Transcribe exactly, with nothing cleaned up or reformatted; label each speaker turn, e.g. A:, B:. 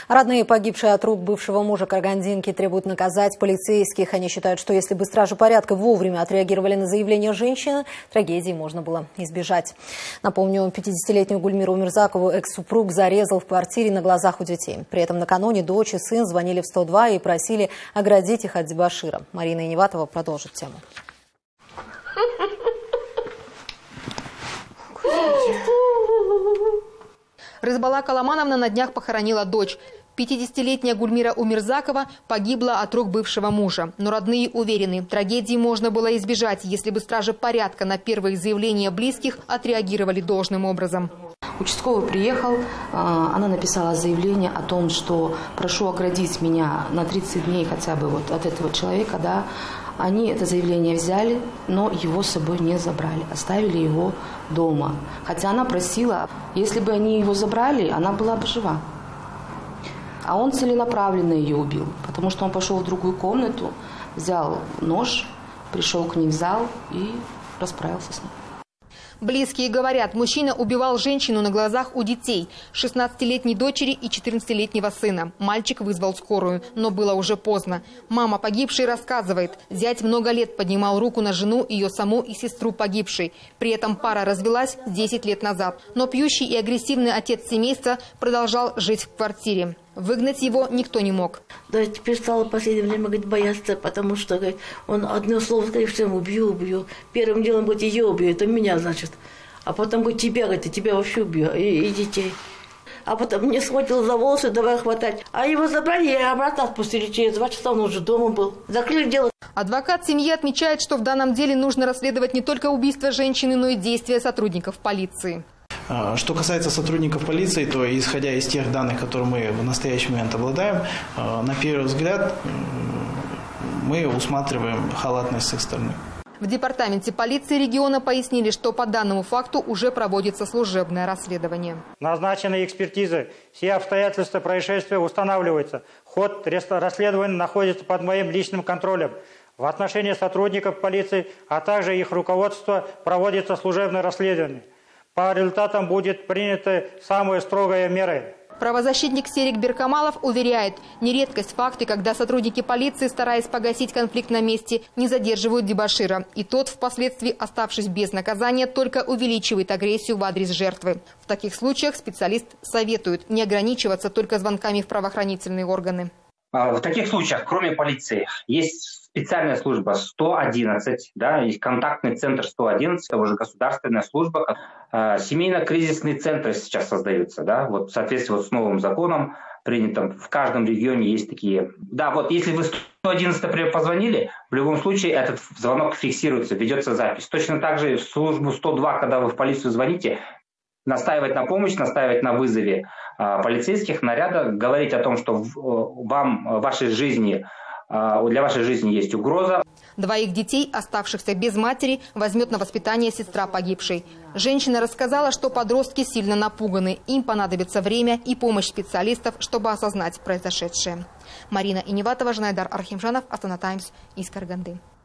A: Родные погибшие от рук бывшего мужа карагандинки требуют наказать полицейских. Они считают, что если бы стражи порядка вовремя отреагировали на заявление женщины, трагедии можно было избежать. Напомню, пятидесятилетнюю Гульмиру Умирзакову экс-супруг зарезал в квартире на глазах у детей. При этом накануне дочь и сын звонили в сто два и просили оградить их от дебошира. Марина Иневатова продолжит тему.
B: Рызбала Каламановна на днях похоронила дочь. пятидесятилетняя Гульмира Умирзакова погибла от рук бывшего мужа. Но родные уверены, трагедии можно было избежать, если бы стражи порядка на первые заявления близких отреагировали должным образом.
C: Участковый приехал, она написала заявление о том, что прошу оградить меня на тридцать дней хотя бы вот от этого человека, да. Они это заявление взяли, но его с собой не забрали, оставили его дома. Хотя она просила, если бы они его забрали, она была бы жива. А он целенаправленно ее убил, потому что он пошел в другую комнату, взял нож, пришел к ней в зал и расправился с ней.
B: Близкие говорят, мужчина убивал женщину на глазах у детей, шестнадцатилетней дочери и четырнадцатилетнего сына. Мальчик вызвал скорую, но было уже поздно. Мама погибшей рассказывает, зять много лет поднимал руку на жену, ее саму и сестру погибшей. При этом пара развелась десять лет назад. Но пьющий и агрессивный отец семейства продолжал жить в квартире. Выгнать его никто не мог.
D: Да, теперь стало в последнее время, говорит, бояться, потому что, говорит, он одно слово сказал, всем убью, убью. Первым делом, говорит, ее убью, это меня, значит. А потом, говорит, тебя, говорит, и тебя вообще убью, и, и детей. А потом мне схватил за волосы, давай хватать. А его забрали, и обратно отпустили. Через два часа он уже дома был. Закрыли дело.
B: Адвокат семьи отмечает, что в данном деле нужно расследовать не только убийство женщины, но и действия сотрудников полиции.
E: Что касается сотрудников полиции, то исходя из тех данных, которые мы в настоящий момент обладаем, на первый взгляд мы усматриваем халатность с их стороны.
B: В департаменте полиции региона пояснили, что по данному факту уже проводится служебное расследование.
F: Назначены экспертизы. Все обстоятельства происшествия устанавливаются. Ход расследования находится под моим личным контролем. В отношении сотрудников полиции, а также их руководства проводится служебное расследование. По результатам будет принята самая строгая мера.
B: Правозащитник Серик Беркамалов уверяет, не редкость факты, когда сотрудники полиции, стараясь погасить конфликт на месте, не задерживают дебошира. И тот, впоследствии оставшись без наказания, только увеличивает агрессию в адрес жертвы. В таких случаях специалист советует не ограничиваться только звонками в правоохранительные органы.
G: В таких случаях, кроме полиции, есть специальная служба сто одиннадцать, да, есть контактный центр сто одиннадцать, это уже государственная служба. Семейно-кризисные центры сейчас создаются, да, вот в соответствии вот с новым законом, принятым в каждом регионе есть такие. Да, вот если вы сто одиннадцать, например, позвонили, в любом случае этот звонок фиксируется, ведется запись. Точно так же в службу сто два, когда вы в полицию звоните, настаивать на помощь, настаивать на вызове э, полицейских, наряда, говорить о том, что в, вам, в вашей жизни, э, для вашей жизни есть угроза.
B: Двоих детей, оставшихся без матери, возьмет на воспитание сестра погибшей. Женщина рассказала, что подростки сильно напуганы. Им понадобится время и помощь специалистов, чтобы осознать произошедшее. Марина Иневатова, Жнайдар Архимжанов, Астана Таймс из Караганды.